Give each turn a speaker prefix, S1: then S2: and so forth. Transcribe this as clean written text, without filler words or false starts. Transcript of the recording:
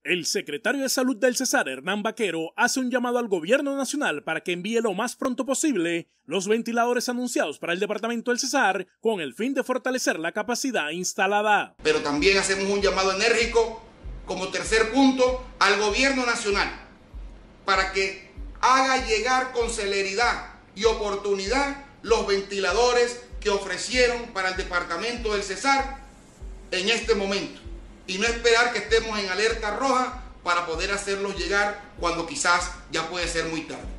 S1: El secretario de Salud del Cesar, Hernán Vaquero, hace un llamado al gobierno nacional para que envíe lo más pronto posible los ventiladores anunciados para el departamento del Cesar con el fin de fortalecer la capacidad instalada.
S2: Pero también hacemos un llamado enérgico como tercer punto al gobierno nacional para que haga llegar con celeridad y oportunidad los ventiladores que ofrecieron para el departamento del Cesar en este momento. Y no esperar que estemos en alerta roja para poder hacerlos llegar cuando quizás ya puede ser muy tarde.